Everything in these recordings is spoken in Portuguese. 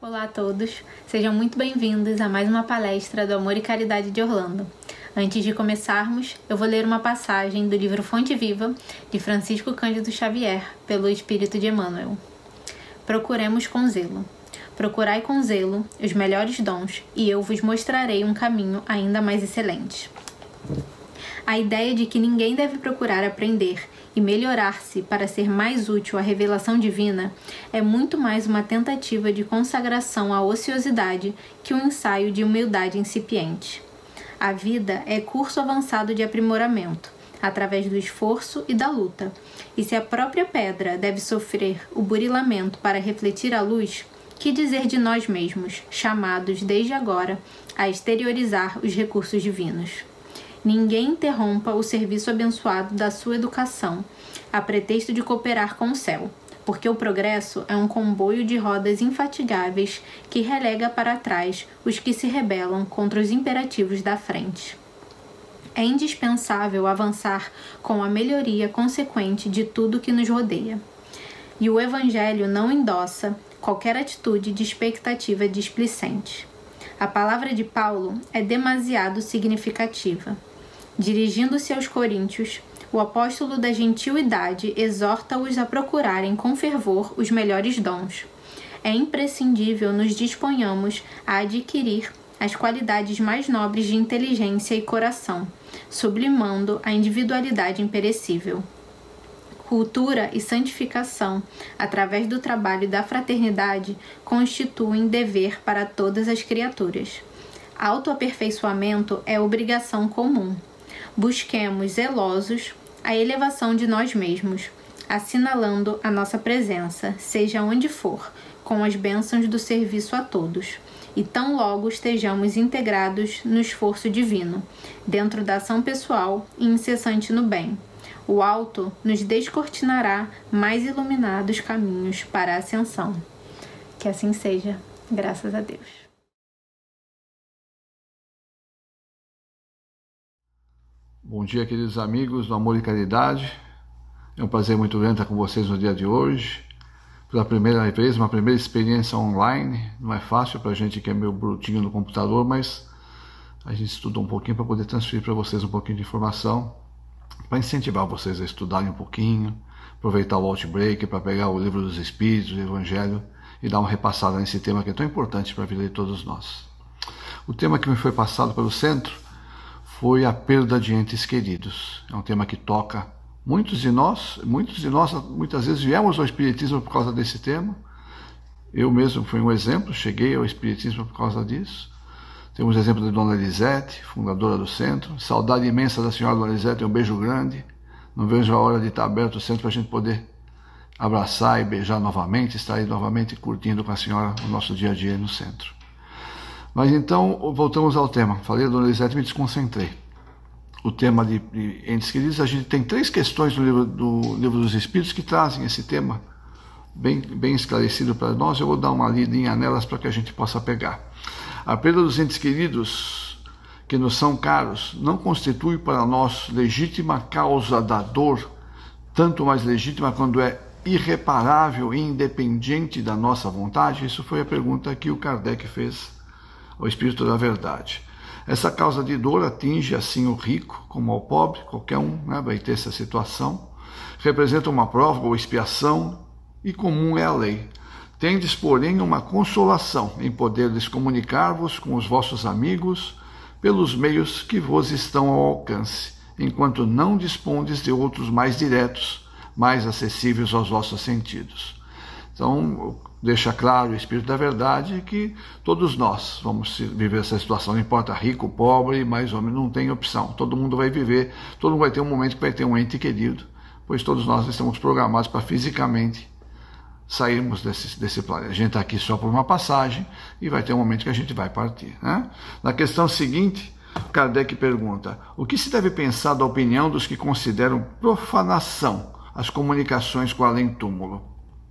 Olá a todos, sejam muito bem-vindos a mais uma palestra do Amor e Caridade de Orlando. Antes de começarmos, eu vou ler uma passagem do livro Fonte Viva, de Francisco Cândido Xavier, pelo Espírito de Emmanuel. Procuremos com zelo. Procurai com zelo os melhores dons, e eu vos mostrarei um caminho ainda mais excelente. A ideia de que ninguém deve procurar aprender e melhorar-se para ser mais útil à revelação divina é muito mais uma tentativa de consagração à ociosidade que um ensaio de humildade incipiente. A vida é curso avançado de aprimoramento, através do esforço e da luta, e se a própria pedra deve sofrer o burilamento para refletir a luz, que dizer de nós mesmos, chamados desde agora a exteriorizar os recursos divinos? Ninguém interrompa o serviço abençoado da sua educação, a pretexto de cooperar com o céu, porque o progresso é um comboio de rodas infatigáveis que relega para trás os que se rebelam contra os imperativos da frente. É indispensável avançar com a melhoria consequente de tudo que nos rodeia. E o Evangelho não endossa qualquer atitude de expectativa displicente. A palavra de Paulo é demasiado significativa. Dirigindo-se aos coríntios, o apóstolo da gentilidade exorta-os a procurarem com fervor os melhores dons. É imprescindível nos disponhamos a adquirir as qualidades mais nobres de inteligência e coração, sublimando a individualidade imperecível. Cultura e santificação, através do trabalho da fraternidade, constituem dever para todas as criaturas. Autoaperfeiçoamento é obrigação comum. Busquemos zelosos a elevação de nós mesmos, assinalando a nossa presença, seja onde for, com as bênçãos do serviço a todos, e tão logo estejamos integrados no esforço divino, dentro da ação pessoal e incessante no bem. O alto nos descortinará mais iluminados caminhos para a ascensão. Que assim seja, graças a Deus. Bom dia, queridos amigos do Amor e Caridade. É um prazer muito grande estar com vocês no dia de hoje. Pela primeira vez, uma primeira experiência online. Não é fácil para a gente que é meio brutinho no computador, mas a gente estudou um pouquinho para poder transferir para vocês um pouquinho de informação, para incentivar vocês a estudarem um pouquinho, aproveitar o Outbreak para pegar o Livro dos Espíritos, o Evangelho, e dar uma repassada nesse tema que é tão importante para a vida de todos nós. O tema que me foi passado pelo centro foi a perda de entes queridos. É um tema que toca muitas muitas vezes viemos ao Espiritismo por causa desse tema. Eu mesmo fui um exemplo, cheguei ao Espiritismo por causa disso. Temos o exemplo de Dona Elisete, fundadora do centro. Saudade imensa da senhora Dona Elisete, um beijo grande. Não vejo a hora de estar aberto o centro para a gente poder abraçar e beijar novamente, estar aí novamente curtindo com a senhora o nosso dia a dia no centro. Mas então, voltamos ao tema. Falei da Dona Elisete e me desconcentrei. O tema de entes queridos, a gente tem 3 questões do livro dos Espíritos que trazem esse tema bem esclarecido para nós. Eu vou dar uma lidinha nelas para que a gente possa pegar. A perda dos entes queridos que nos são caros não constitui para nós legítima causa da dor, tanto mais legítima quando é irreparável e independente da nossa vontade? Isso foi a pergunta que o Kardec fez ao Espírito da Verdade. Essa causa de dor atinge assim o rico como ao pobre, qualquer um vai ter essa situação. Representa uma prova ou expiação e comum é a lei. Tendes, porém, uma consolação em poderdes comunicar-vos com os vossos amigos pelos meios que vos estão ao alcance, enquanto não dispondes de outros mais diretos, mais acessíveis aos vossos sentidos. Então, deixa claro o Espírito da Verdade que todos nós vamos viver essa situação, não importa rico, pobre, mais ou menos, não tem opção. Todo mundo vai viver, todo mundo vai ter um momento que vai ter um ente querido, pois todos nós estamos programados para fisicamente sairmos desse planeta. A gente está aqui só por uma passagem e vai ter um momento que a gente vai partir, né? Na questão seguinte, Kardec pergunta: o que se deve pensar da opinião dos que consideram profanação as comunicações com o além-túmulo?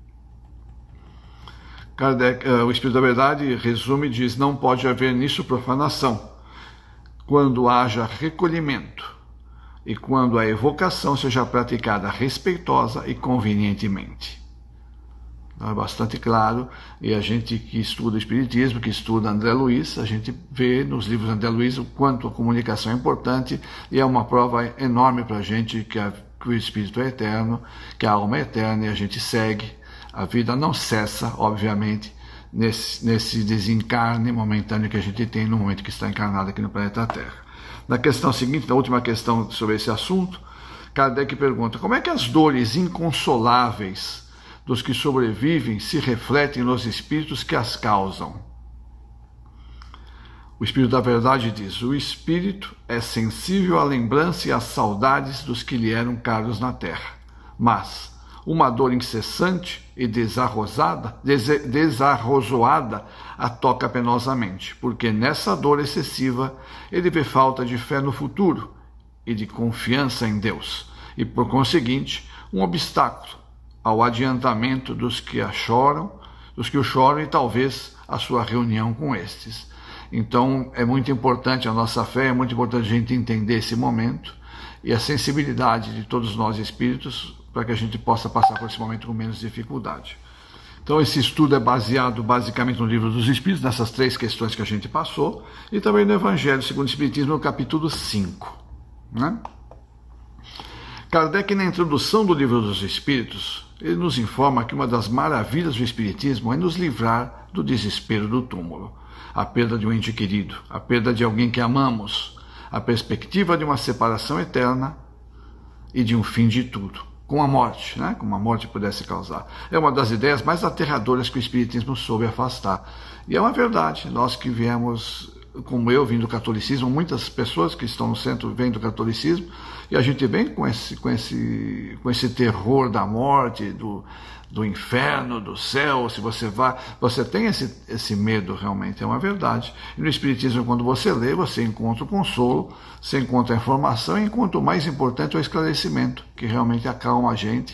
Kardec, o Espírito da Verdade resume e diz: não pode haver nisso profanação, quando haja recolhimento e quando a evocação seja praticada respeitosa e convenientemente. Então é bastante claro, e a gente que estuda Espiritismo, que estuda André Luiz, a gente vê nos livros de André Luiz o quanto a comunicação é importante, e é uma prova enorme para a gente que o Espírito é eterno, que a alma é eterna, e a gente segue. A vida não cessa, obviamente, nesse desencarne momentâneo que a gente tem no momento que está encarnado aqui no planeta Terra. Na questão seguinte, na última questão sobre esse assunto, Kardec pergunta: como é que as dores inconsoláveis dos que sobrevivem se refletem nos espíritos que as causam? O Espírito da Verdade diz: o espírito é sensível à lembrança e às saudades dos que lhe eram caros na terra, mas uma dor incessante e desarrozoada a toca penosamente, porque nessa dor excessiva ele vê falta de fé no futuro e de confiança em Deus, e por conseguinte um obstáculo ao adiantamento dos que o choram e talvez a sua reunião com estes. Então é muito importante a nossa fé, é muito importante a gente entender esse momento e a sensibilidade de todos nós espíritos para que a gente possa passar por esse momento com menos dificuldade. Então esse estudo é baseado basicamente no Livro dos Espíritos, nessas 3 questões que a gente passou, e também no Evangelho segundo o Espiritismo, no capítulo 5. Né? Kardec, na introdução do Livro dos Espíritos, ele nos informa que uma das maravilhas do Espiritismo é nos livrar do desespero do túmulo, a perda de um ente querido, a perda de alguém que amamos, a perspectiva de uma separação eterna e de um fim de tudo, com a morte, né? Como a morte pudesse causar. É uma das ideias mais aterradoras que o Espiritismo soube afastar. E é uma verdade, nós que viemos, como eu vim do catolicismo, muitas pessoas que estão no centro vêm do catolicismo, e a gente vem com esse terror da morte, do inferno, do céu. Se você tem esse medo, realmente é uma verdade. E no Espiritismo, quando você lê, você encontra o consolo, você encontra a informação, e encontra o mais importante, o esclarecimento, que realmente acalma a gente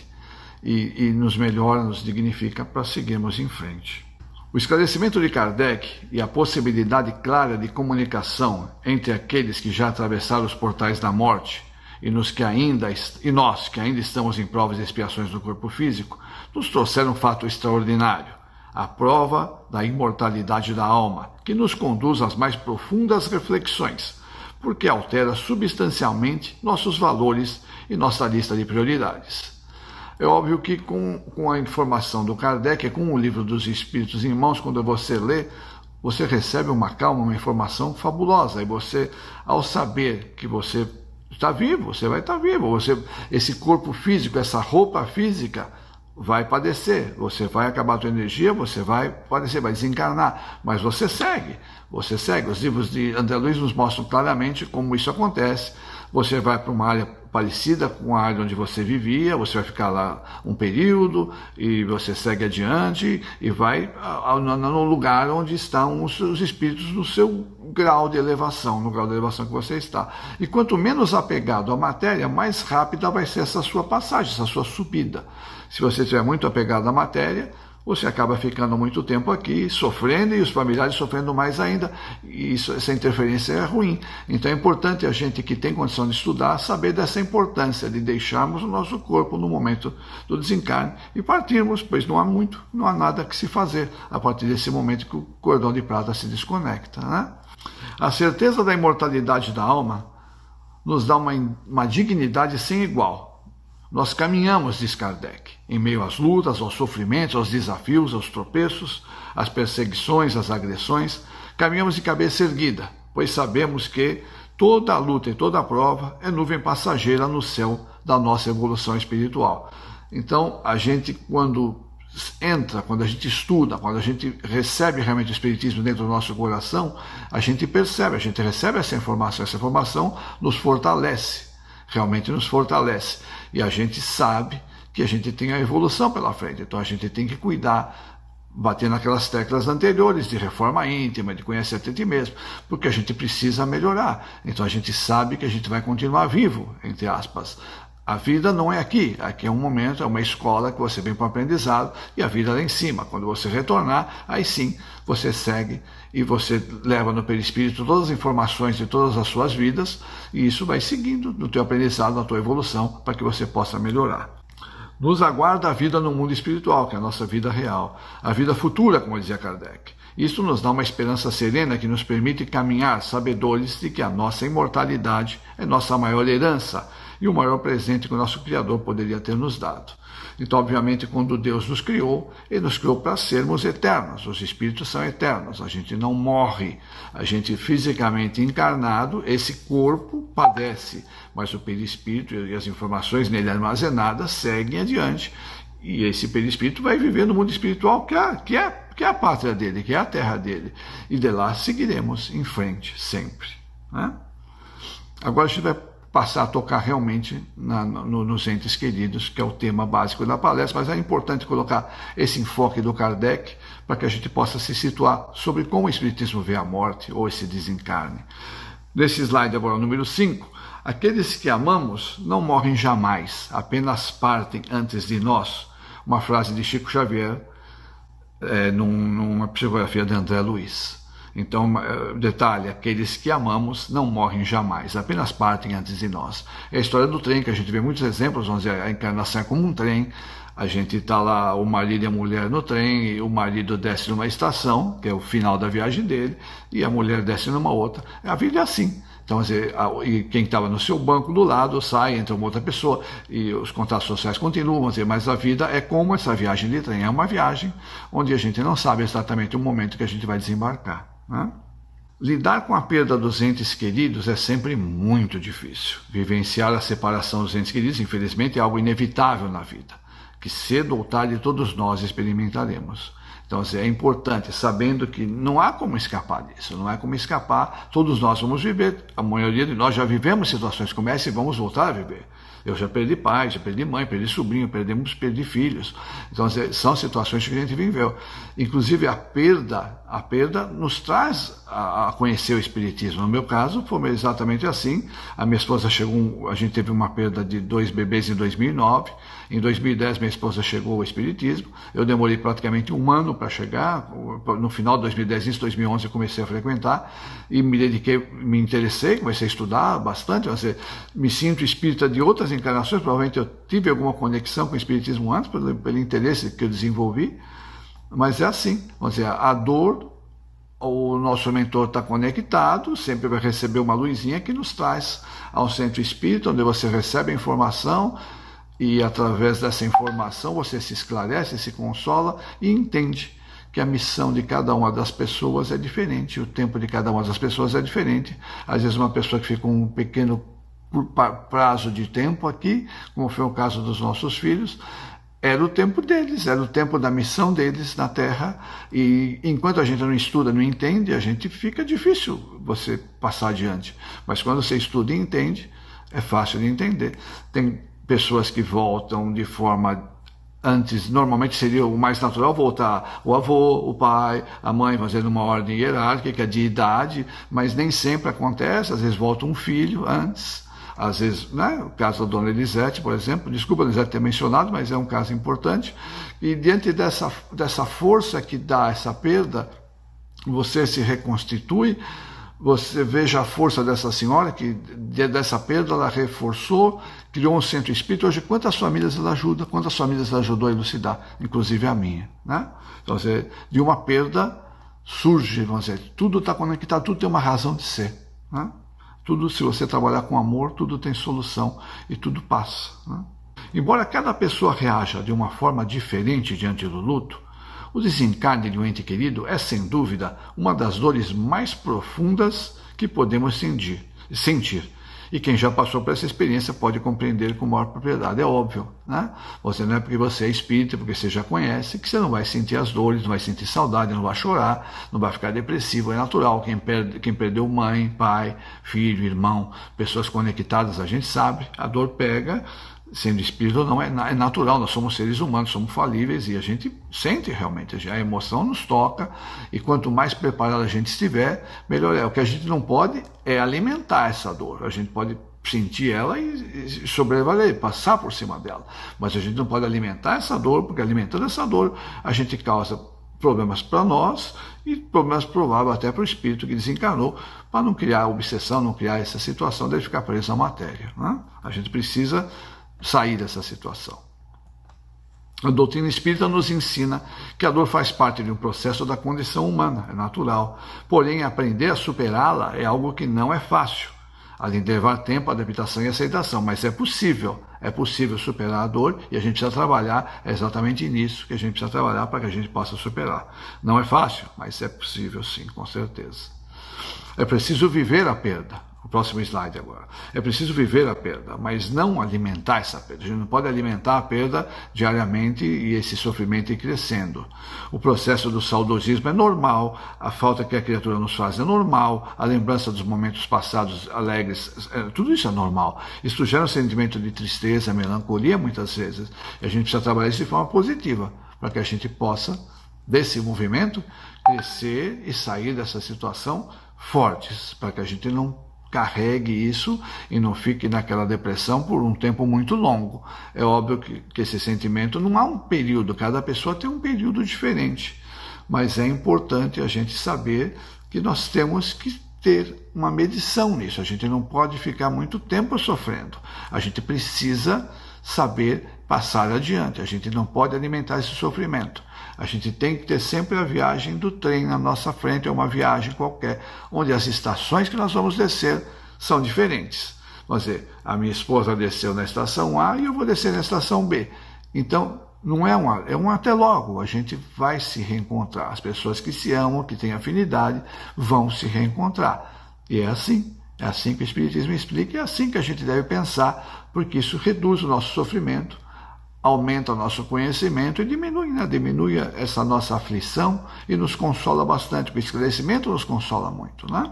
e nos melhora, nos dignifica para seguirmos em frente. O esclarecimento de Kardec e a possibilidade clara de comunicação entre aqueles que já atravessaram os portais da morte e nós que ainda estamos em provas e expiações do corpo físico, nos trouxeram um fato extraordinário, a prova da imortalidade da alma, que nos conduz às mais profundas reflexões, porque altera substancialmente nossos valores e nossa lista de prioridades. É óbvio que com a informação do Kardec, com o Livro dos Espíritos em mãos, quando você lê, você recebe uma calma, uma informação fabulosa, e você, ao saber que você está vivo, você vai estar vivo, esse corpo físico, essa roupa física vai padecer, você vai acabar a sua energia, você vai padecer, vai desencarnar, mas você segue. Os livros de André Luiz nos mostram claramente como isso acontece. Você vai para uma área parecida com a área onde você vivia, você vai ficar lá um período, e você segue adiante e vai no lugar onde estão os espíritos no seu grau de elevação, no grau de elevação que você está. E quanto menos apegado à matéria, mais rápida vai ser essa sua passagem, essa sua subida. Se você estiver muito apegado à matéria, você acaba ficando muito tempo aqui, sofrendo, e os familiares sofrendo mais ainda, e essa interferência é ruim. Então é importante a gente que tem condição de estudar saber dessa importância de deixarmos o nosso corpo no momento do desencarne e partirmos, pois não há nada que se fazer a partir desse momento que o cordão de prata se desconecta, né? A certeza da imortalidade da alma nos dá uma dignidade sem igual. Nós caminhamos, diz Kardec, em meio às lutas, aos sofrimentos, aos desafios, aos tropeços, às perseguições, às agressões, caminhamos de cabeça erguida, pois sabemos que toda a luta e toda a prova é nuvem passageira no céu da nossa evolução espiritual. Então, a gente, quando a gente estuda, quando a gente recebe realmente o Espiritismo dentro do nosso coração, a gente recebe essa informação nos fortalece. Realmente nos fortalece, e a gente sabe que a gente tem a evolução pela frente, então a gente tem que cuidar, bater naquelas teclas anteriores de reforma íntima, de conhecer a ti mesmo, porque a gente precisa melhorar. Então a gente sabe que a gente vai continuar vivo, entre aspas. A vida não é aqui é um momento, é uma escola que você vem para o aprendizado, e a vida é lá em cima. Quando você retornar, aí sim você segue e você leva no perispírito todas as informações de todas as suas vidas, e isso vai seguindo no teu aprendizado, na tua evolução, para que você possa melhorar. Nos aguarda a vida no mundo espiritual, que é a nossa vida real, a vida futura, como dizia Kardec. Isso nos dá uma esperança serena que nos permite caminhar sabedores de que a nossa imortalidade é nossa maior herança e o maior presente que o nosso Criador poderia ter nos dado. Então, obviamente, quando Deus nos criou, Ele nos criou para sermos eternos. Os espíritos são eternos, a gente não morre. A gente fisicamente encarnado, esse corpo padece, mas o perispírito e as informações nele armazenadas seguem adiante. E esse perispírito vai viver no mundo espiritual, que é a pátria dele, que é a terra dele. E de lá seguiremos em frente, sempre. Né? Agora a gente vai passar a tocar realmente nos entes queridos, que é o tema básico da palestra, mas é importante colocar esse enfoque do Kardec para que a gente possa se situar sobre como o Espiritismo vê a morte ou esse desencarne. Nesse slide agora, número 5, aqueles que amamos não morrem jamais, apenas partem antes de nós. Uma frase de Chico Xavier, numa psicografia de André Luiz. Então, detalhe, aqueles que amamos não morrem jamais, apenas partem antes de nós. É a história do trem, que a gente vê muitos exemplos, vamos dizer, a encarnação é como um trem, a gente está lá, o marido e a mulher no trem, e o marido desce numa estação, que é o final da viagem dele, e a mulher desce numa outra. A vida é assim. Então, e quem estava no seu banco do lado sai, entra uma outra pessoa, e os contatos sociais continuam, mas a vida é como essa viagem de trem, é uma viagem onde a gente não sabe exatamente o momento que a gente vai desembarcar. Né? Lidar com a perda dos entes queridos é sempre muito difícil. Vivenciar a separação dos entes queridos, infelizmente, é algo inevitável na vida, que cedo ou tarde todos nós experimentaremos. Então, é importante, sabendo que não há como escapar disso, não há como escapar, todos nós vamos viver, a maioria de nós já vivemos situações como essa e vamos voltar a viver. Eu já perdi pai, já perdi mãe, perdi sobrinho, perdi filhos. Então, são situações que a gente viveu. Inclusive, a perda nos traz a conhecer o Espiritismo. No meu caso, foi exatamente assim. A minha esposa a gente teve uma perda de 2 bebês em 2009. Em 2010, minha esposa chegou ao Espiritismo. Eu demorei praticamente 1 ano para chegar. No final de 2010, início de 2011, eu comecei a frequentar e me interessei, comecei a estudar bastante. Me sinto espírita de outras encarnações, provavelmente eu tive alguma conexão com o Espiritismo antes, pelo interesse que eu desenvolvi, mas é assim, vamos dizer, a dor, o nosso mentor está conectado, sempre vai receber uma luzinha que nos traz ao centro espírita, onde você recebe a informação e através dessa informação você se esclarece, se consola e entende que a missão de cada uma das pessoas é diferente, o tempo de cada uma das pessoas é diferente. Às vezes uma pessoa que fica um pequeno prazo de tempo aqui, como foi o caso dos nossos filhos, era o tempo deles, era o tempo da missão deles na Terra, e enquanto a gente não estuda, não entende, a gente fica difícil você passar adiante. Mas quando você estuda e entende, é fácil de entender. Tem pessoas que voltam de forma... Antes, normalmente seria o mais natural voltar o avô, o pai, a mãe, fazendo uma ordem hierárquica de idade, mas nem sempre acontece, às vezes volta um filho antes. Às vezes, né, o caso da dona Elisete, por exemplo, desculpa a Elisete ter mencionado, mas é um caso importante, e diante dessa força que dá essa perda, você se reconstitui, você veja a força dessa senhora, que dessa perda ela reforçou, criou um centro espírita. Hoje, quantas famílias ela ajuda, quantas famílias ela ajudou a elucidar, inclusive a minha. Né? Então, de uma perda surge, vamos dizer, tudo está conectado, tudo tem uma razão de ser. Né? Tudo, se você trabalhar com amor, tudo tem solução e tudo passa. Né? Embora cada pessoa reaja de uma forma diferente diante do luto, o desencarne de um ente querido é, sem dúvida, uma das dores mais profundas que podemos sentir. E quem já passou por essa experiência pode compreender com maior propriedade. É óbvio, né? Você não é porque você é espírita, porque você já conhece, que você não vai sentir as dores, não vai sentir saudade, não vai chorar, não vai ficar depressivo. É natural. Quem perdeu mãe, pai, filho, irmão, pessoas conectadas, a gente sabe, a dor pega. Sendo espírito ou não, é natural, nós somos seres humanos, somos falíveis e a gente sente realmente, a emoção nos toca e quanto mais preparado a gente estiver, melhor é. O que a gente não pode é alimentar essa dor, a gente pode sentir ela e sobrevaler, passar por cima dela, mas a gente não pode alimentar essa dor, porque alimentando essa dor a gente causa problemas para nós e problemas prováveis até para o espírito que desencarnou, para não criar obsessão, não criar essa situação de ficar preso à matéria. Né? A gente precisa sair dessa situação. A doutrina espírita nos ensina que a dor faz parte de um processo da condição humana, é natural. Porém, aprender a superá-la é algo que não é fácil, além de levar tempo, adaptação e aceitação. Mas é possível superar a dor e a gente precisa trabalhar, é exatamente nisso que a gente precisa trabalhar para que a gente possa superar. Não é fácil, mas é possível sim, com certeza. É preciso viver a perda. O próximo slide agora. É preciso viver a perda, mas não alimentar essa perda. A gente não pode alimentar a perda diariamente e esse sofrimento ir crescendo. O processo do saudosismo é normal, a falta que a criatura nos faz é normal, a lembrança dos momentos passados alegres, tudo isso é normal. Isso gera um sentimento de tristeza, melancolia muitas vezes. E a gente precisa trabalhar isso de forma positiva, para que a gente possa, desse movimento, crescer e sair dessa situação fortes, para que a gente não carregue isso e não fique naquela depressão por um tempo muito longo. É óbvio que esse sentimento não há um período, cada pessoa tem um período diferente, mas é importante a gente saber que nós temos que ter uma medição nisso. A gente não pode ficar muito tempo sofrendo, a gente precisa saber passar adiante, a gente não pode alimentar esse sofrimento. A gente tem que ter sempre a viagem do trem na nossa frente, é uma viagem qualquer, onde as estações que nós vamos descer são diferentes. Vamos dizer, a minha esposa desceu na estação A e eu vou descer na estação B. Então, não é um até logo, a gente vai se reencontrar. As pessoas que se amam, que têm afinidade, vão se reencontrar. E é assim que o Espiritismo explica, é assim que a gente deve pensar, porque isso reduz o nosso sofrimento, aumenta o nosso conhecimento e diminui essa nossa aflição e nos consola bastante. O esclarecimento nos consola muito, né?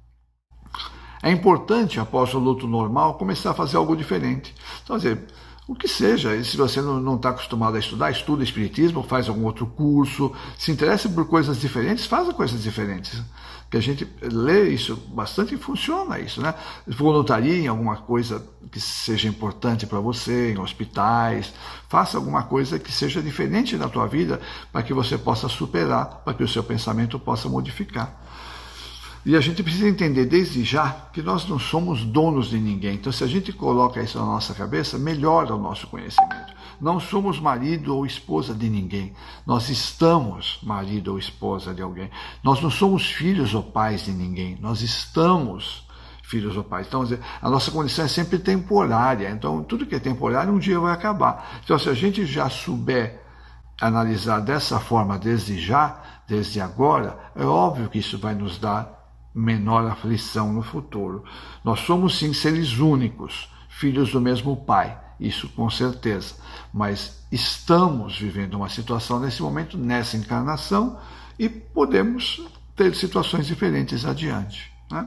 É importante, após o luto normal, começar a fazer algo diferente. Então, o que seja, e se você não está acostumado a estudar, estuda Espiritismo, faz algum outro curso, se interessa por coisas diferentes, faça coisas diferentes. Que a gente lê isso bastante e funciona isso, né? Voluntarie em alguma coisa que seja importante para você, em hospitais, faça alguma coisa que seja diferente na tua vida para que você possa superar, para que o seu pensamento possa modificar. E a gente precisa entender desde já que nós não somos donos de ninguém. Então, se a gente coloca isso na nossa cabeça, melhora o nosso conhecimento. Não somos marido ou esposa de ninguém. Nós estamos marido ou esposa de alguém. Nós não somos filhos ou pais de ninguém. Nós estamos filhos ou pais. Então, a nossa condição é sempre temporária. Então, tudo que é temporário um dia vai acabar. Então, se a gente já souber analisar dessa forma desde já, desde agora, é óbvio que isso vai nos dar menor aflição no futuro. Nós somos sim seres únicos, filhos do mesmo Pai, isso com certeza, mas estamos vivendo uma situação nesse momento, nessa encarnação, e podemos ter situações diferentes adiante, né?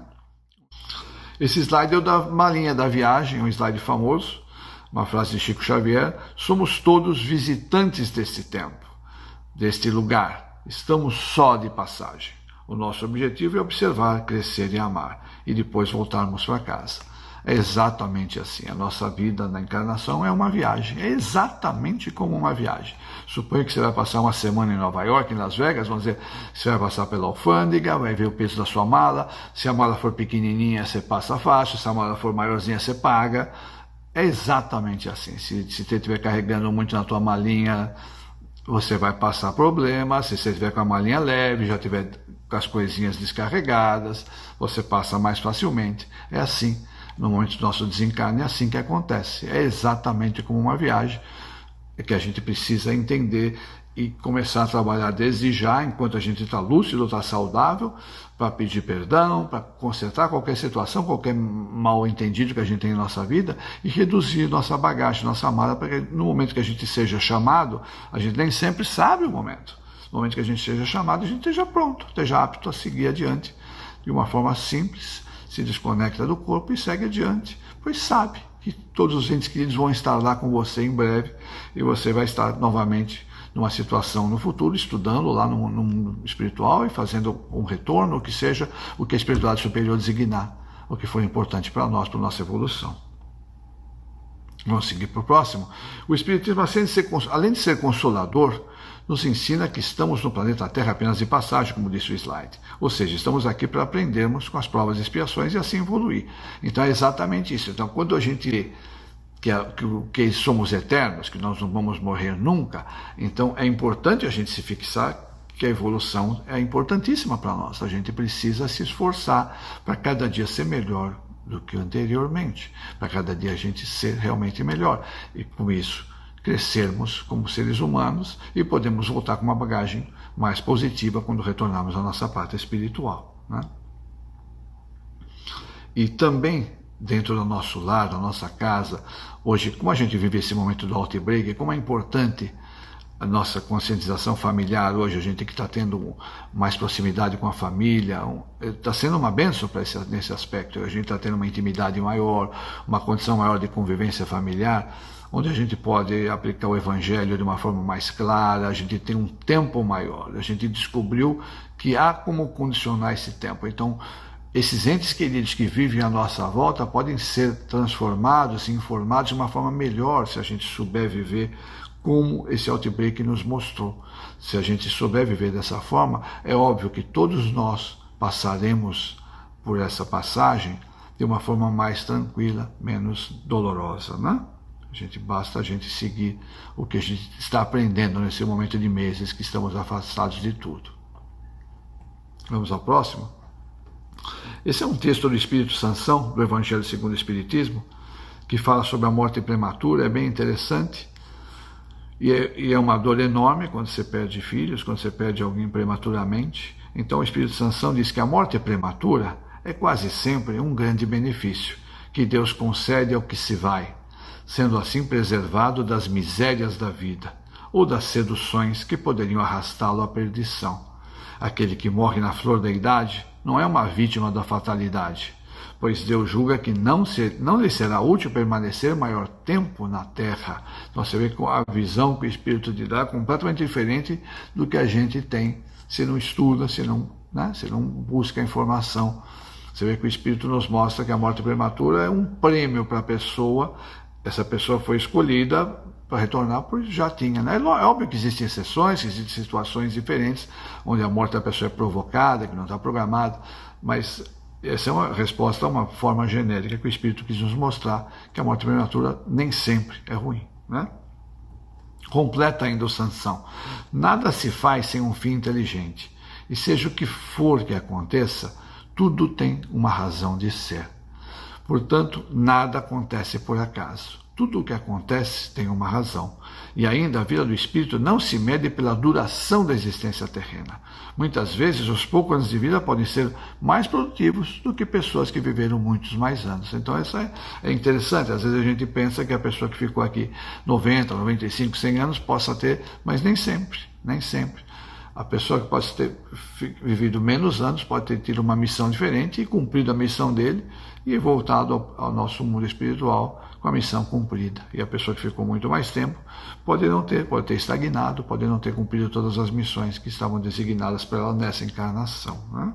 Esse slide é da malinha da viagem, um slide famoso, uma frase de Chico Xavier: somos todos visitantes deste tempo, deste lugar, estamos só de passagem. O nosso objetivo é observar, crescer e amar, e depois voltarmos para casa. É exatamente assim. A nossa vida na encarnação é uma viagem. É exatamente como uma viagem. Suponha que você vai passar uma semana em Nova York, em Las Vegas, vamos dizer, você vai passar pela alfândega, vai ver o peso da sua mala. Se a mala for pequenininha, você passa fácil. Se a mala for maiorzinha, você paga. É exatamente assim. Se você estiver carregando muito na tua malinha, você vai passar problemas. Se você estiver com a malinha leve, já tiver com as coisinhas descarregadas, você passa mais facilmente. É assim. No momento do nosso desencarne, é assim que acontece. É exatamente como uma viagem que a gente precisa entender e começar a trabalhar desde já, enquanto a gente está lúcido, está saudável, para pedir perdão, para consertar qualquer situação, qualquer mal entendido que a gente tem em nossa vida e reduzir nossa bagagem, nossa mala, para que no momento que a gente seja chamado, a gente nem sempre sabe o momento. No momento que a gente seja chamado, a gente esteja pronto, esteja apto a seguir adiante de uma forma simples, se desconecta do corpo e segue adiante, pois sabe que todos os entes queridos vão estar lá com você em breve e você vai estar novamente numa situação no futuro, estudando lá no mundo espiritual e fazendo um retorno, o que seja o que a espiritualidade superior designar, o que for importante para nós, para a nossa evolução. Vamos seguir para o próximo. O Espiritismo, além de ser consolador, nos ensina que estamos no planeta Terra apenas de passagem, como disse o slide. Ou seja, estamos aqui para aprendermos com as provas e expiações e assim evoluir. Então é exatamente isso. Então, quando a gente que somos eternos, que nós não vamos morrer nunca. Então é importante a gente se fixar que a evolução é importantíssima para nós. A gente precisa se esforçar para cada dia ser melhor do que anteriormente, para cada dia a gente ser realmente melhor. E com isso, crescermos como seres humanos e podemos voltar com uma bagagem mais positiva quando retornarmos à nossa pátria espiritual, né? E também, dentro do nosso lar, da nossa casa, hoje, como a gente vive esse momento do outbreak, como é importante a nossa conscientização familiar. Hoje a gente que está tendo mais proximidade com a família, está sendo uma bênção nesse aspecto. A gente está tendo uma intimidade maior, uma condição maior de convivência familiar, onde a gente pode aplicar o Evangelho de uma forma mais clara, a gente tem um tempo maior, a gente descobriu que há como condicionar esse tempo. Então, esses entes queridos que vivem à nossa volta podem ser transformados, informados de uma forma melhor, se a gente souber viver como esse outbreak nos mostrou. Se a gente souber viver dessa forma, é óbvio que todos nós passaremos por essa passagem de uma forma mais tranquila, menos dolorosa, né? Basta a gente seguir o que a gente está aprendendo nesse momento de meses que estamos afastados de tudo. Vamos ao próximo? Esse é um texto do Espírito Sansão, do Evangelho segundo o Espiritismo, que fala sobre a morte prematura. É bem interessante. E é uma dor enorme quando você perde filhos, quando você perde alguém prematuramente. Então o Espírito Sansão diz que a morte prematura é quase sempre um grande benefício que Deus concede ao que se vai, sendo assim preservado das misérias da vida ou das seduções que poderiam arrastá-lo à perdição. Aquele que morre na flor da idade não é uma vítima da fatalidade, pois Deus julga que não lhe será útil permanecer maior tempo na terra. Então você vê que a visão que o Espírito te dá é completamente diferente do que a gente tem se não estuda, se não busca informação. Você vê que o Espírito nos mostra que a morte prematura é um prêmio para a pessoa. Essa pessoa foi escolhida para retornar porque já tinha, né? É óbvio que existem exceções, que existem situações diferentes onde a morte da pessoa é provocada, que não está programada, mas essa é uma resposta a uma forma genérica que o Espírito quis nos mostrar, que a morte prematura nem sempre é ruim, né? Completa ainda o Sansão. Nada se faz sem um fim inteligente, e seja o que for que aconteça, tudo tem uma razão de ser. Portanto, nada acontece por acaso. Tudo o que acontece tem uma razão. E ainda a vida do espírito não se mede pela duração da existência terrena. Muitas vezes, os poucos anos de vida podem ser mais produtivos do que pessoas que viveram muitos mais anos. Então, isso é interessante. Às vezes a gente pensa que a pessoa que ficou aqui 90, 95, 100 anos possa ter, mas nem sempre, nem sempre. A pessoa que pode ter vivido menos anos pode ter tido uma missão diferente e cumprido a missão dele e voltado ao nosso mundo espiritual com a missão cumprida. E a pessoa que ficou muito mais tempo pode ter estagnado, pode não ter cumprido todas as missões que estavam designadas para ela nessa encarnação, né?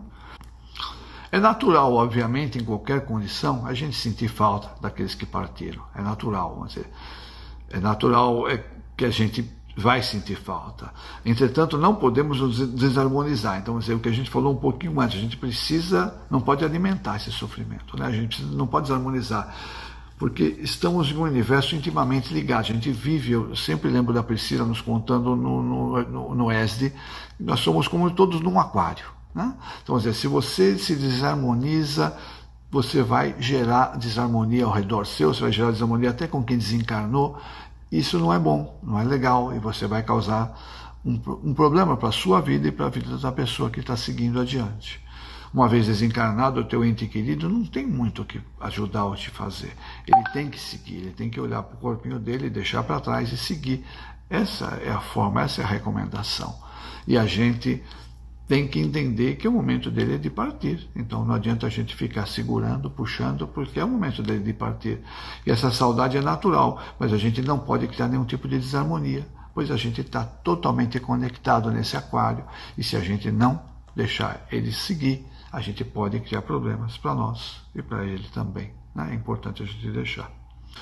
É natural, obviamente, em qualquer condição, a gente sentir falta daqueles que partiram. É natural, vamos dizer. É natural que a gente vai sentir falta. Entretanto, não podemos nos desarmonizar. Então, o que a gente falou um pouquinho antes, a gente não pode alimentar esse sofrimento, né? A gente não pode desarmonizar, porque estamos em um universo intimamente ligado. A gente vive, eu sempre lembro da Priscila nos contando no ESD, nós somos como todos num aquário, né? Então, se você se desarmoniza, você vai gerar desarmonia ao redor seu, você vai gerar desarmonia até com quem desencarnou. Isso não é bom, não é legal, e você vai causar um problema para a sua vida e para a vida da pessoa que está seguindo adiante. Uma vez desencarnado, o teu ente querido não tem muito o que ajudar ou te fazer. Ele tem que seguir, ele tem que olhar para o corpinho dele, deixar para trás e seguir. Essa é a forma, essa é a recomendação. E a gente tem que entender que o momento dele é de partir. Então não adianta a gente ficar segurando, puxando, porque é o momento dele de partir. E essa saudade é natural, mas a gente não pode criar nenhum tipo de desarmonia, pois a gente está totalmente conectado nesse aquário, e se a gente não deixar ele seguir, a gente pode criar problemas para nós e para ele também, né? É importante a gente deixar.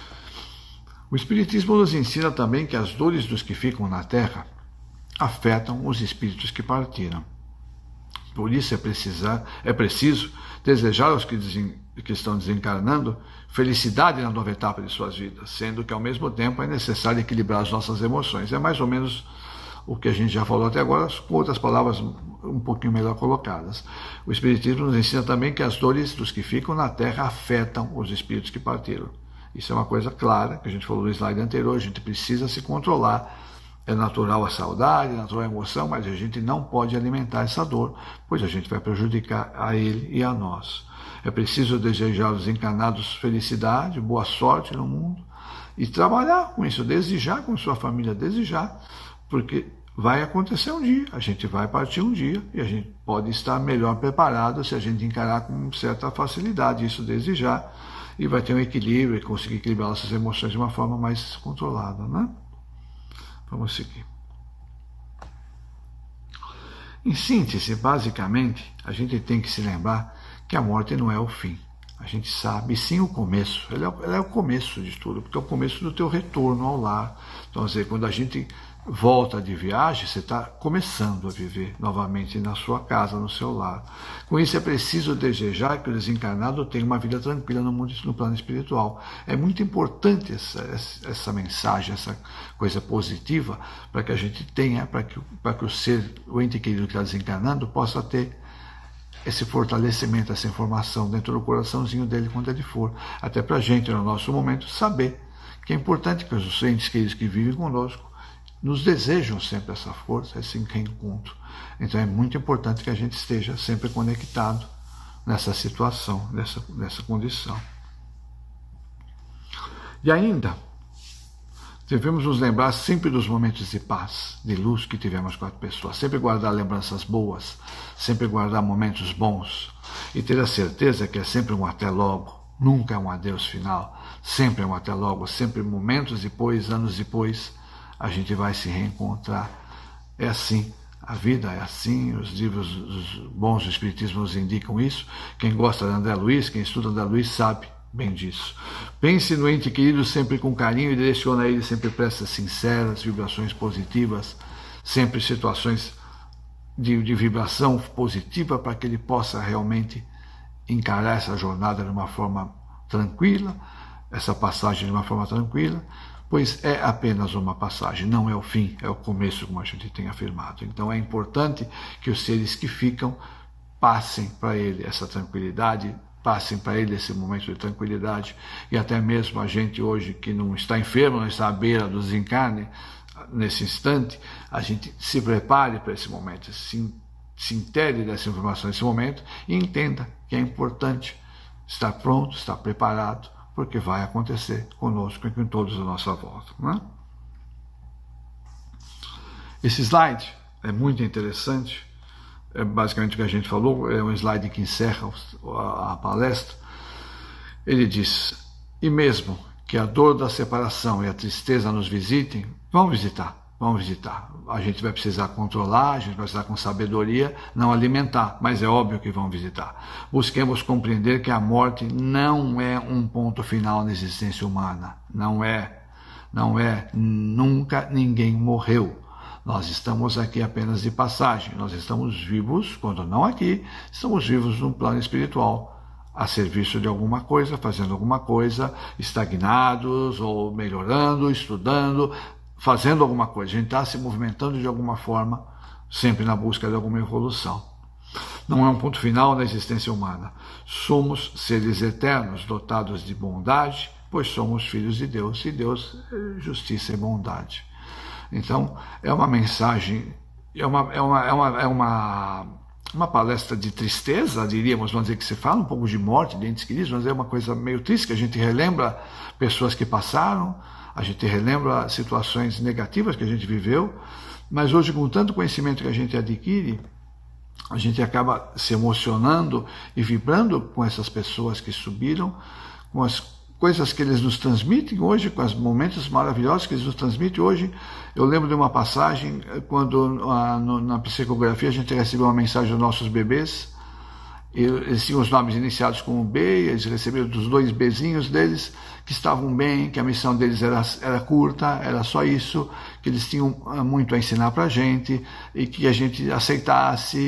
O Espiritismo nos ensina também que as dores dos que ficam na Terra afetam os espíritos que partiram. Por isso é preciso desejar aos que estão desencarnando felicidade na nova etapa de suas vidas, sendo que ao mesmo tempo é necessário equilibrar as nossas emoções. É mais ou menos o que a gente já falou até agora, com outras palavras um pouquinho melhor colocadas. O Espiritismo nos ensina também que as dores dos que ficam na Terra afetam os espíritos que partiram. Isso é uma coisa clara, que a gente falou no slide anterior, a gente precisa se controlar. É natural a saudade, é natural a emoção, mas a gente não pode alimentar essa dor, pois a gente vai prejudicar a ele e a nós. É preciso desejar aos encarnados felicidade, boa sorte no mundo e trabalhar com isso, desde já, com sua família, desde já, porque vai acontecer um dia, a gente vai partir um dia e a gente pode estar melhor preparado se a gente encarar com certa facilidade isso desde já e vai ter um equilíbrio e conseguir equilibrar nossas emoções de uma forma mais controlada, né? Vamos seguir. Em síntese, basicamente, a gente tem que se lembrar que a morte não é o fim. A gente sabe, sim, o começo. Ela é o começo de tudo, porque é o começo do teu retorno ao lar. Então, quando a gente volta de viagem, você está começando a viver novamente na sua casa, no seu lar. Com isso é preciso desejar que o desencarnado tenha uma vida tranquila no plano espiritual. É muito importante essa mensagem, essa coisa positiva, para que a gente tenha, para que o ente querido que está desencarnando possa ter esse fortalecimento, essa informação dentro do coraçãozinho dele quando ele for. Até para a gente, no nosso momento, saber que é importante que os entes queridos que vivem conosco nos desejam sempre essa força, esse reencontro. Então é muito importante que a gente esteja sempre conectado nessa situação, nessa condição. E ainda, devemos nos lembrar sempre dos momentos de paz, de luz que tivemos com as pessoas, sempre guardar lembranças boas, sempre guardar momentos bons e ter a certeza que é sempre um até logo, nunca é um adeus final, sempre é um até logo, sempre momentos depois, anos depois, a gente vai se reencontrar. É assim, a vida é assim, os livros os bons do Espiritismo nos indicam isso. Quem gosta de André Luiz, quem estuda André Luiz sabe bem disso. Pense no ente querido sempre com carinho e direciona a ele sempre preces sinceras, vibrações positivas, sempre situações de vibração positiva para que ele possa realmente encarar essa jornada de uma forma tranquila, essa passagem de uma forma tranquila, pois é apenas uma passagem, não é o fim, é o começo, como a gente tem afirmado. Então é importante que os seres que ficam passem para ele essa tranquilidade, passem para ele esse momento de tranquilidade, e até mesmo a gente hoje que não está enfermo, não está à beira do desencarne, nesse instante, a gente se prepare para esse momento, se intere dessa informação nesse momento e entenda que é importante estar pronto, estar preparado, porque vai acontecer conosco e com todos à nossa volta. Né? Esse slide é muito interessante, é basicamente o que a gente falou, é um slide que encerra a palestra. Ele diz, e mesmo que a dor da separação e a tristeza nos visitem, vão visitar. A gente vai precisar controlar, a gente vai precisar com sabedoria, não alimentar, mas é óbvio que vão visitar. Busquemos compreender que a morte não é um ponto final na existência humana. Não é. Nunca ninguém morreu. Nós estamos aqui apenas de passagem. Nós estamos vivos, quando não aqui, estamos vivos num plano espiritual, a serviço de alguma coisa, fazendo alguma coisa, estagnados ou melhorando, estudando, fazendo alguma coisa. A gente está se movimentando de alguma forma, sempre na busca de alguma evolução. Não é um ponto final na existência humana. Somos seres eternos, dotados de bondade, pois somos filhos de Deus, e Deus é justiça e bondade. Então, é uma mensagem, é uma palestra de tristeza, diríamos, vamos dizer, que se fala um pouco de morte, de entes queridos, mas é uma coisa meio triste, que a gente relembra pessoas que passaram, a gente relembra situações negativas que a gente viveu, mas hoje, com tanto conhecimento que a gente adquire, a gente acaba se emocionando e vibrando com essas pessoas que subiram, com as coisas que eles nos transmitem hoje, com os momentos maravilhosos que eles nos transmitem hoje. Eu lembro de uma passagem, quando na psicografia a gente recebeu uma mensagem dos nossos bebês, eles tinham os nomes iniciados com B, eles receberam dos 2 Bzinhos deles, que estavam bem, que a missão deles era curta, era só isso, que eles tinham muito a ensinar para a gente, e que a gente aceitasse,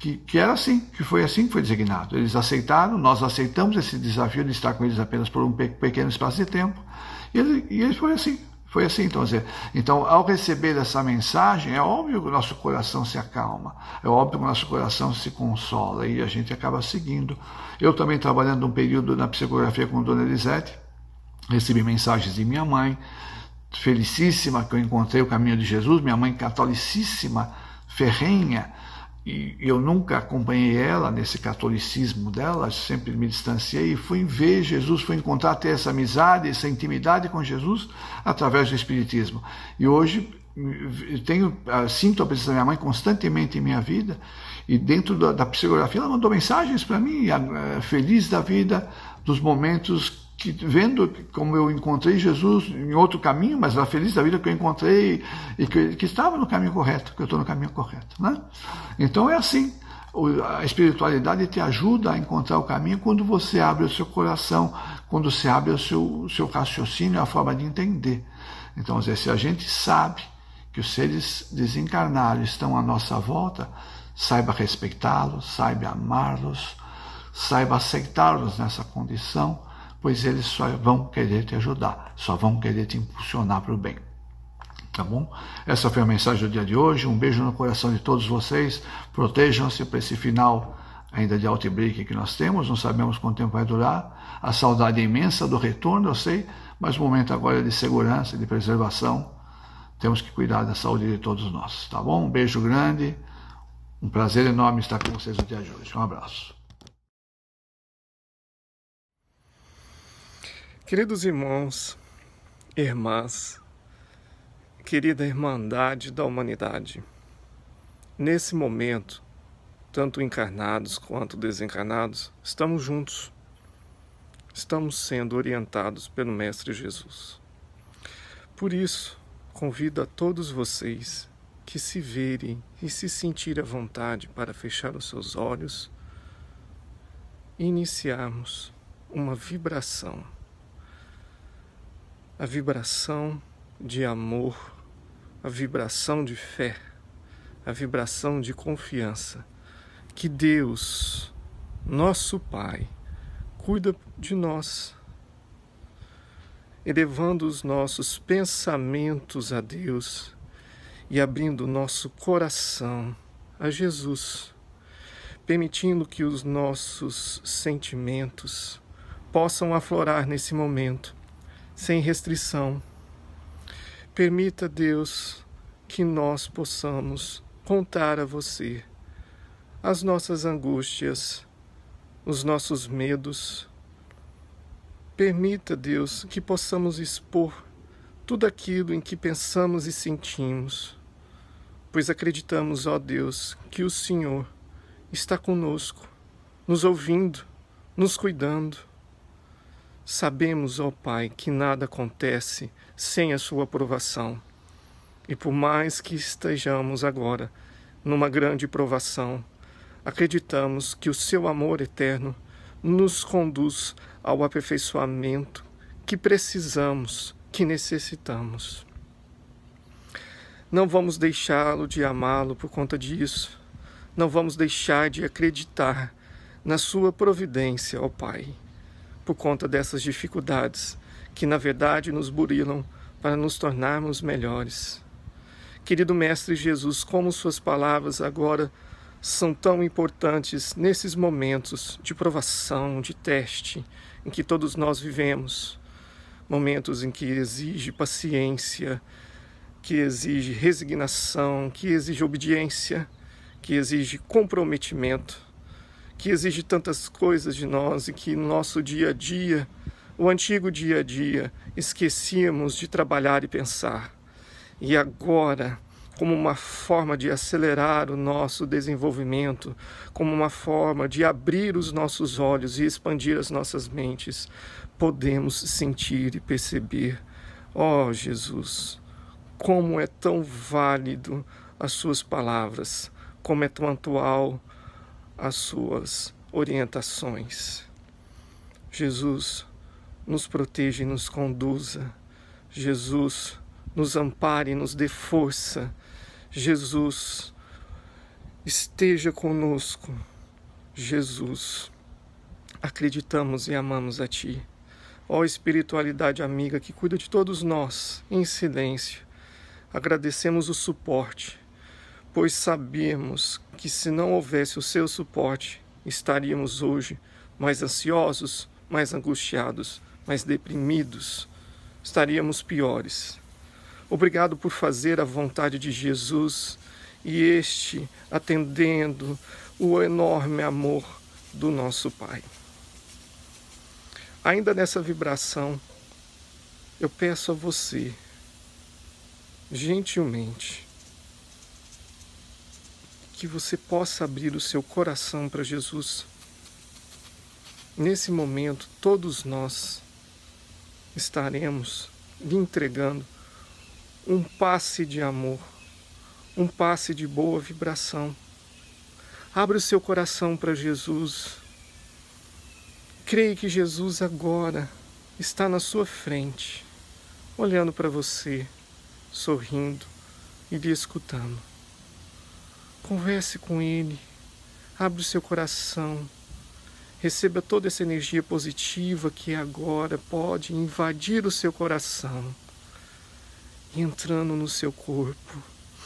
que era assim, que foi assim que foi designado. Eles aceitaram, nós aceitamos esse desafio de estar com eles apenas por um pequeno espaço de tempo, e ele foi assim. Foi assim, então, ao receber essa mensagem, é óbvio que o nosso coração se acalma, é óbvio que o nosso coração se consola e a gente acaba seguindo. Eu também, trabalhando um período na psicografia com Dona Elisete, recebi mensagens de minha mãe, felicíssima que eu encontrei o caminho de Jesus, minha mãe catolicíssima, ferrenha, e eu nunca acompanhei ela nesse catolicismo dela, sempre me distanciei e fui ver Jesus, fui encontrar, ter essa amizade, essa intimidade com Jesus através do Espiritismo. E hoje sinto a presença da minha mãe constantemente em minha vida, e dentro da psicografia ela mandou mensagens para mim, feliz da vida, dos momentos vendo como eu encontrei Jesus em outro caminho, mas ela feliz da vida que eu encontrei e que estava no caminho correto, que eu estou no caminho correto, né? Então é assim, a espiritualidade te ajuda a encontrar o caminho quando você abre o seu coração, quando você abre o seu raciocínio, a forma de entender. Então, se a gente sabe que os seres desencarnados estão à nossa volta, saiba respeitá-los, saiba amá-los, saiba aceitá-los nessa condição, pois eles só vão querer te ajudar, só vão querer te impulsionar para o bem. Tá bom? Essa foi a mensagem do dia de hoje. Um beijo no coração de todos vocês. Protejam-se para esse final ainda de outbreak que nós temos. Não sabemos quanto tempo vai durar. A saudade é imensa do retorno, eu sei, mas o momento agora é de segurança, de preservação. Temos que cuidar da saúde de todos nós. Tá bom? Um beijo grande. Um prazer enorme estar com vocês no dia de hoje. Um abraço. Queridos irmãos, irmãs, querida Irmandade da Humanidade, nesse momento, tanto encarnados quanto desencarnados, estamos juntos, estamos sendo orientados pelo Mestre Jesus. Por isso, convido a todos vocês que se verem e se sentirem à vontade para fechar os seus olhos e iniciarmos uma vibração. A vibração de amor, a vibração de fé, a vibração de confiança, que Deus, nosso Pai, cuida de nós, elevando os nossos pensamentos a Deus e abrindo o nosso coração a Jesus, permitindo que os nossos sentimentos possam aflorar nesse momento, sem restrição. Permita, Deus, que nós possamos contar a você as nossas angústias, os nossos medos. Permita, Deus, que possamos expor tudo aquilo em que pensamos e sentimos, pois acreditamos, ó Deus, que o Senhor está conosco, nos ouvindo, nos cuidando. Sabemos, ó Pai, que nada acontece sem a sua aprovação. E por mais que estejamos agora numa grande provação, acreditamos que o seu amor eterno nos conduz ao aperfeiçoamento que precisamos, que necessitamos. Não vamos deixá-lo de amá-lo por conta disso. Não vamos deixar de acreditar na sua providência, ó Pai, por conta dessas dificuldades que, na verdade, nos burilam para nos tornarmos melhores. Querido Mestre Jesus, como suas palavras agora são tão importantes nesses momentos de provação, de teste, em que todos nós vivemos, momentos em que exige paciência, que exige resignação, que exige obediência, que exige comprometimento, que exige tantas coisas de nós e que no nosso dia a dia, o antigo dia a dia, esquecíamos de trabalhar e pensar. E agora, como uma forma de acelerar o nosso desenvolvimento, como uma forma de abrir os nossos olhos e expandir as nossas mentes, podemos sentir e perceber, ó Jesus, como é tão válido as suas palavras, como é tão atual as suas orientações. Jesus, nos proteja e nos conduza. Jesus, nos ampare e nos dê força. Jesus, esteja conosco, Jesus. Acreditamos e amamos a Ti. Ó espiritualidade amiga que cuida de todos nós, em silêncio, agradecemos o suporte, pois sabemos que se não houvesse o seu suporte, estaríamos hoje mais ansiosos, mais angustiados, mais deprimidos, estaríamos piores. Obrigado por fazer a vontade de Jesus e este atendendo o enorme amor do nosso Pai. Ainda nessa vibração, eu peço a você, gentilmente, que você possa abrir o seu coração para Jesus. Nesse momento, todos nós estaremos lhe entregando um passe de amor, um passe de boa vibração. Abre o seu coração para Jesus. Creia que Jesus agora está na sua frente, olhando para você, sorrindo e lhe escutando. Converse com Ele, abre o seu coração, receba toda essa energia positiva que agora pode invadir o seu coração, entrando no seu corpo.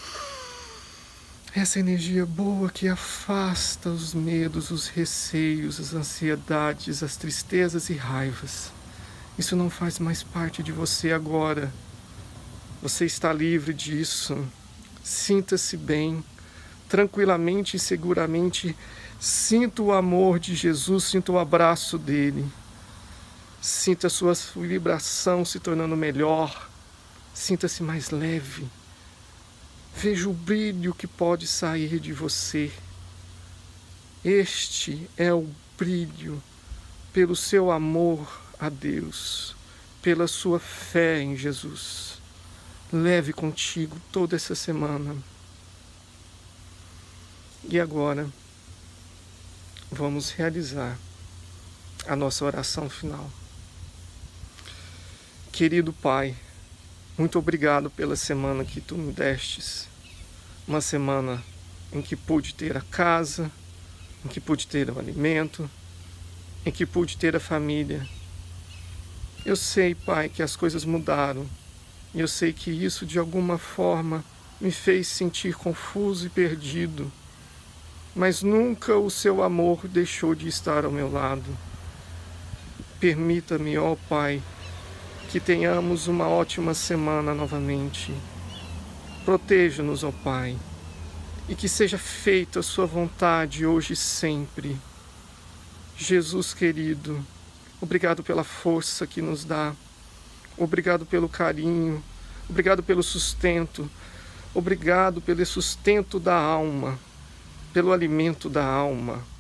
Essa energia boa que afasta os medos, os receios, as ansiedades, as tristezas e raivas. Isso não faz mais parte de você agora. Você está livre disso. Sinta-se bem, tranquilamente e seguramente. Sinta o amor de Jesus, sinta o abraço dele. Sinta a sua vibração se tornando melhor. Sinta-se mais leve. Veja o brilho que pode sair de você. Este é o brilho pelo seu amor a Deus, pela sua fé em Jesus. Leve contigo toda essa semana. E agora, vamos realizar a nossa oração final. Querido Pai, muito obrigado pela semana que Tu me destes. Uma semana em que pude ter a casa, em que pude ter o alimento, em que pude ter a família. Eu sei, Pai, que as coisas mudaram. E eu sei que isso, de alguma forma, me fez sentir confuso e perdido. Mas nunca o Seu amor deixou de estar ao meu lado. Permita-me, ó Pai, que tenhamos uma ótima semana novamente. Proteja-nos, ó Pai, e que seja feita a Sua vontade hoje e sempre. Jesus querido, obrigado pela força que nos dá, obrigado pelo carinho, obrigado pelo sustento, obrigado pelo sustento da alma, pelo alimento da alma.